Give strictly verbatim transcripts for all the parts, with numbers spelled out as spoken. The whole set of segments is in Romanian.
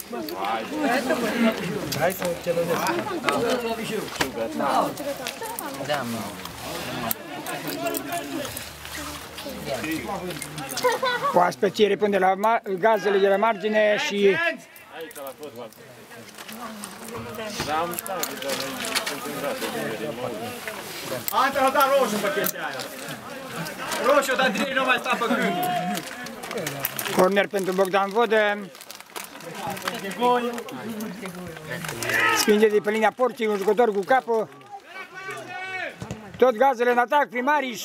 Hai să celălesc. Da, mă. Oaspeții răspunde la gazele de la margine și... Aici la fotbal. Da, am stat, dar Ante a dat roșu pe chestia aia. Roșu, dar Drini nu mai sta pe gând. Corner pentru Bogdan Vodă. Spinge de pe linia porții, un jucător cu capul. Tot gazele în atac, Primariș.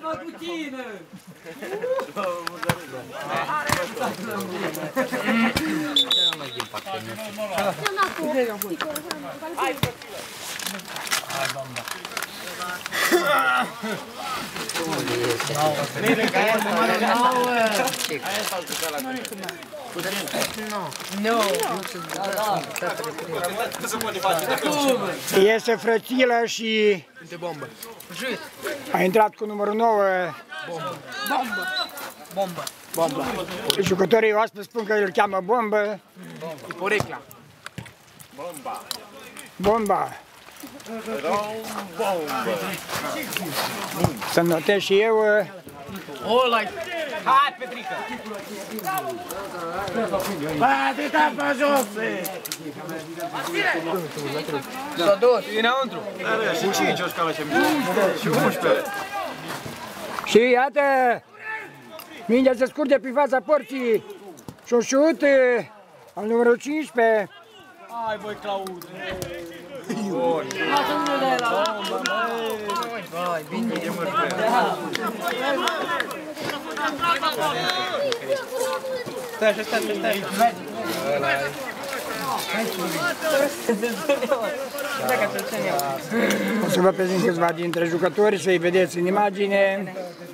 Iese Frățilă și a intrat cu numărul nouă. Bombă. Bombă. Bombă. Jucătorii oaspeți spun că îl cheamă Bombă. E porecla. Bomba. Bomba. Bomba. Să notez și eu. Oh, like... Hai, Petrică! Bate, tapa jos! S-a dus, e înăuntru. Și cinci o scală și și unsprezece. Și iată, mingea se scurge pe fața porții. Și un șut al numărul cincisprezece. Hai, băi, Claude! Vai, bine. Stai așa, stai, stai, stai. O să vă prezint câțiva dintre jucători, să-i vedeți în imagine.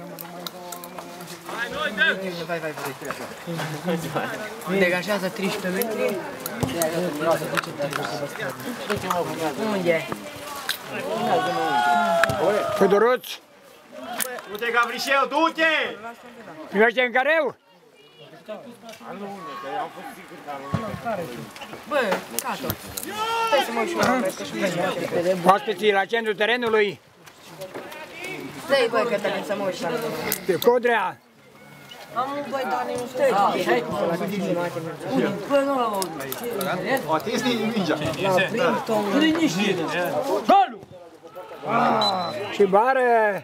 Vai, vai, vai. Degajează treisprezece metri. Unde e? Făduruț. Du-te, Gavrișeu, du-te! Primește în careu. Bă, gata. Stai să mă ușor. Oaspeții la centrul terenului. Stai, băi, Cătălin, să mă ușor. Pe Codrea. Am un băi, dar nu stai. Bă, nu l-am auzit. O atins mingea. Golul! Și bară.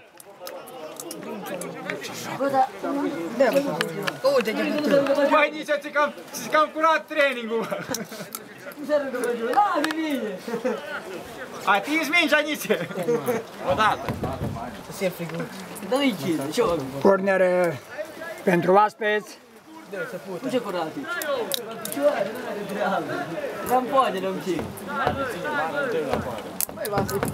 Bă, dar... Uite ce bătut. Băi, nici ți cam, ți cam curat trainingul. Atins mingea, Nițe. Odată. Să se frigul. Dar nu-i chide, ce-o? Corner pentru oaspeți. Nu ce curat aici. Picioare, nu are treabă. N-am poate, n-am ce. Băi, v-am făcut.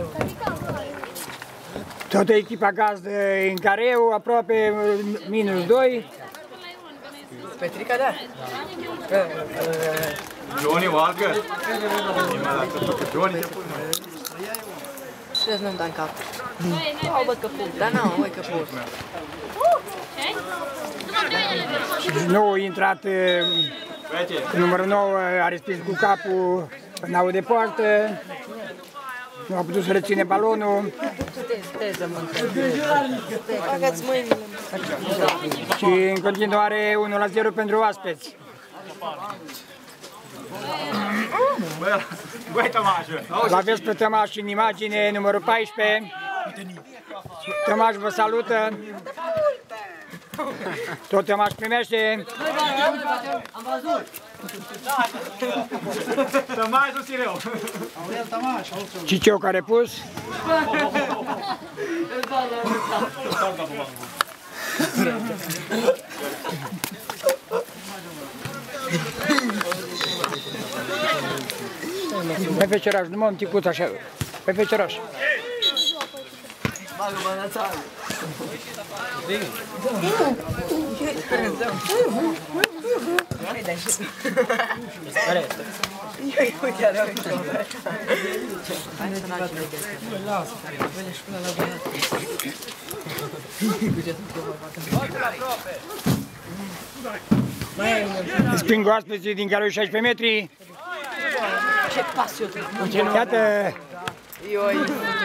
Toată echipa gazdă în careu, aproape minus doi. Petrica, da? Johnny Walker. Johnny te pune. Să nu-mi dai în cap. Au, bă, că pun. Dar n-au, băi, că pun. Și nou intrat numărul nouă, a respins cu capul în au de poartă. Nu a putut să reține balonul. Bagați mâinile. Și în continuare unu la zero pentru oaspeți. Băi, Tămașă. L-aveți pe Tămaș în imagine, numărul paisprezece. Tămaș vă salută. Tot Tămaș primește. Am văzut. Tămaș nu ți rău. Ciceu care pus. Pe feceraș, numai un ticuț așa. Pe feceraș. Bagă bana țară. Care este? Uite, are uite. Hai să n-aș vedea. Lasă. Vede și până la băiat. Uite, tu te voi facă. Spring oaspeții din calul șaisprezece metri. Ce pas eu trebuie. Iată, Ioi.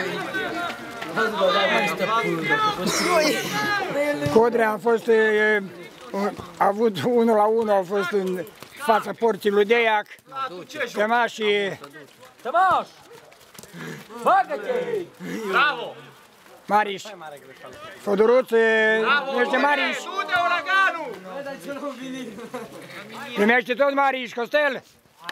Codrea a fost, e, a avut unul la unu, au fost în fața porții lui Deiac. Tămașii Tămaș! Bagă-te! Bravo! Mariș, Fodoruț, primește Mariș, Du-te, uraganul! primește tot Mariș, Costel.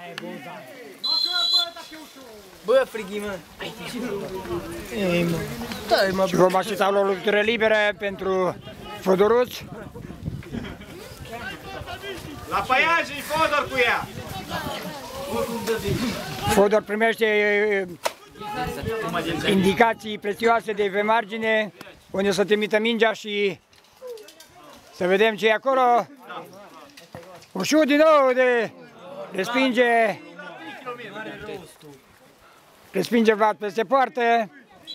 Bă, frighi, mă! Ei, mă! Stai, mă! Și vom aștepta la o lovitură liberă pentru Fodoruț. La păianjii, Fodor cu ea! Fodor primește indicații prețioase de pe margine, unde să trimită mingea și să vedem ce e acolo. Un șut din nou de respinge, respinge Vlad peste poartă.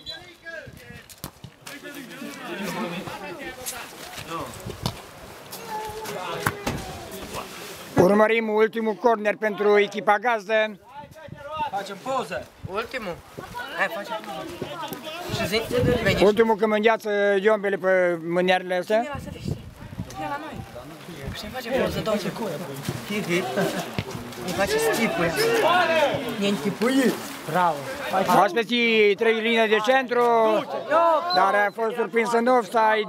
Urmărim ultimul corner pentru echipa gazdă. Facem poză! Ultimul? Hai, facem poză! Și zi, veni. Ultimul când îngheață iombele pe mânearele astea. Ia la noi! Și facem poză, două secunde. Ne face schipul. Ne închipuit. Bravo. Oaspeții trei linii de centru, dar a fost surprins în offside.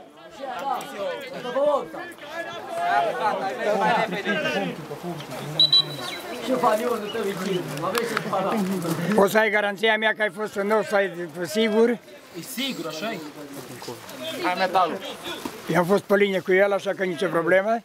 Poți să ai garanția mea că ai fost în offside, sigur? E sigur, așa e? Hai medalul! Eu am fost pe linie cu el, așa că nicio problemă.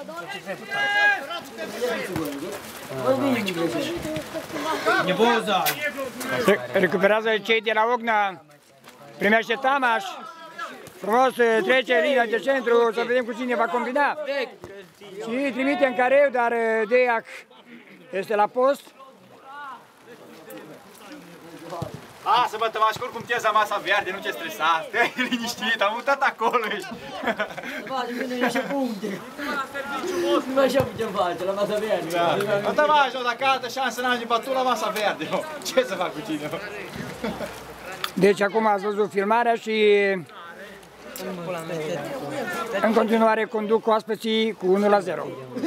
Recuperează cei de la Ogna. Primește Tamaș. Frumos trece linia de centru, să vedem cu cine va combina. Și trimite în careu, dar Deiac este la post. Lasă-mă, Tămaș, că oricum teza masa verde, nu te stresa. Te-ai liniștit, am mutat acolo. Nu așa putem face, la masa verde. Da. Tămaș, dacă altă șansă n-am bătut la masa verde. Ce să fac cu tine? Deci acum ați văzut filmarea și în continuare conduc oaspeții cu unu la zero.